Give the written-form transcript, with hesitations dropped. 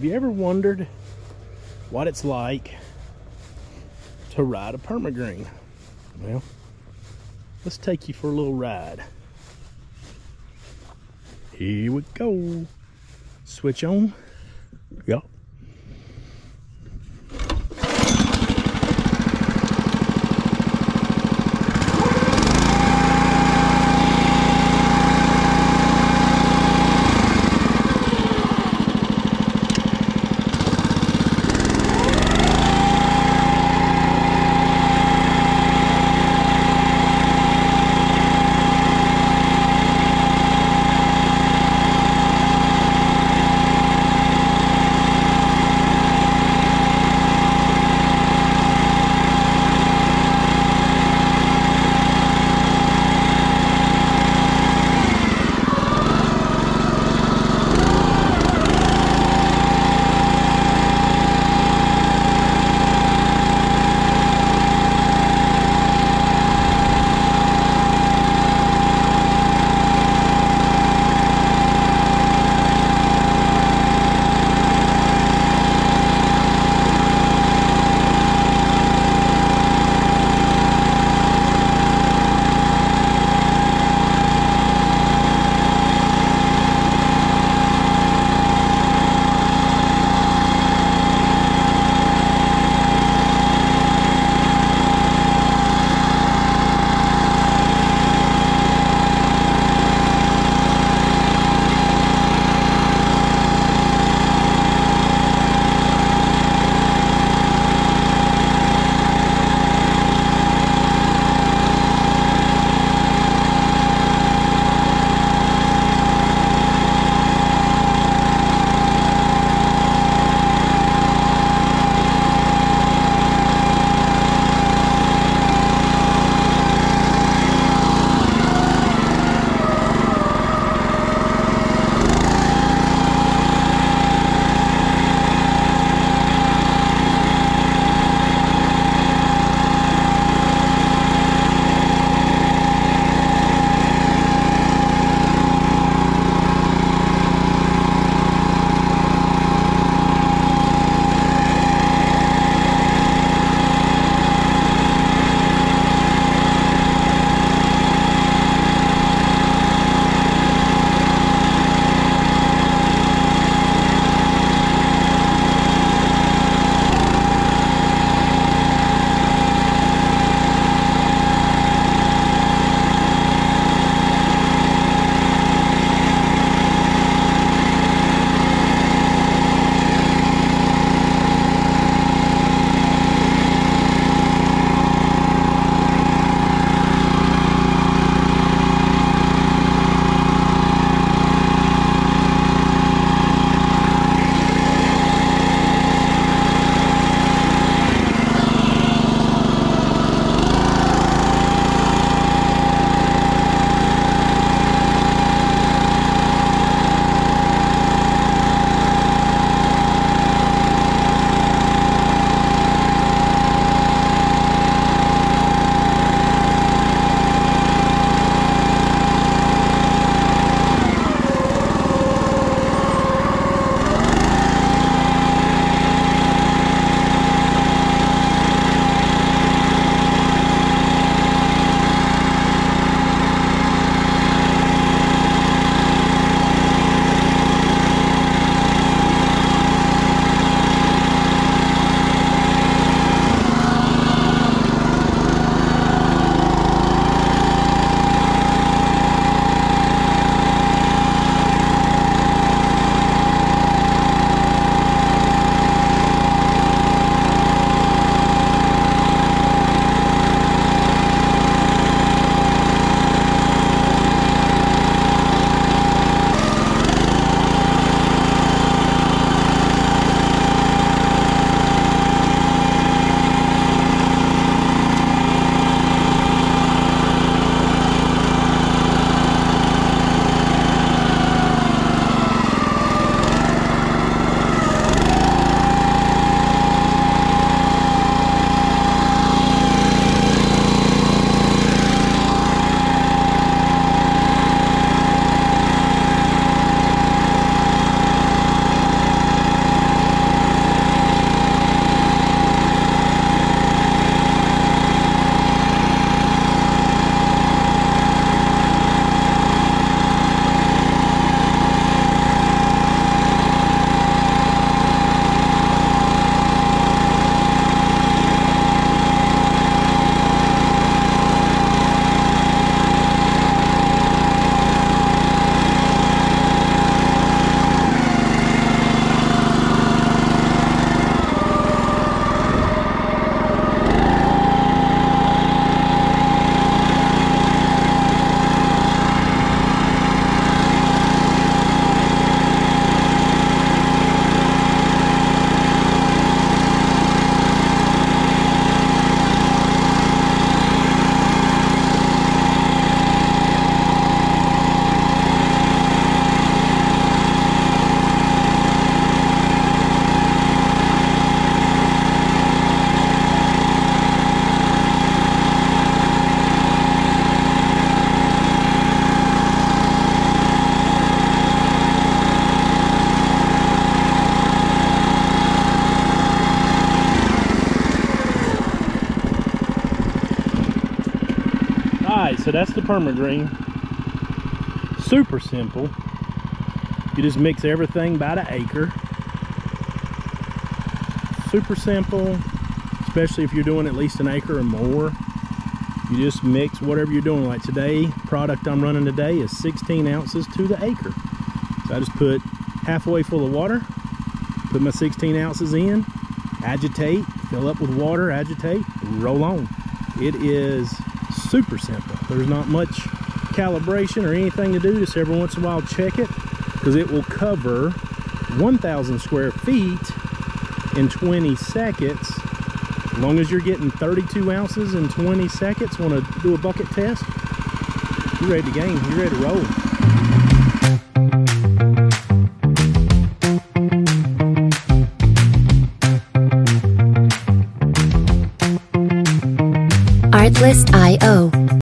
you ever wondered what it's like to ride a Permagreen? Well, let's take you for a little ride. Here we go. Switch on. Yup. so that's the Permagreen. Super simple. You just mix everything by the acre. Super simple, especially if you're doing at least an acre or more. You just mix whatever you're doing. Like today, product I'm running today is 16 ounces to the acre. So I just put halfway full of water, put my 16 ounces in, agitate, fill up with water, agitate, roll on. It is super simple. There's not much calibration or anything to do. Just every once in a while check it, because it will cover 1,000 square feet in 20 seconds. As long as you're getting 32 ounces in 20 seconds. Want to do a bucket test? You're ready to game. You're ready to roll. Artlist.io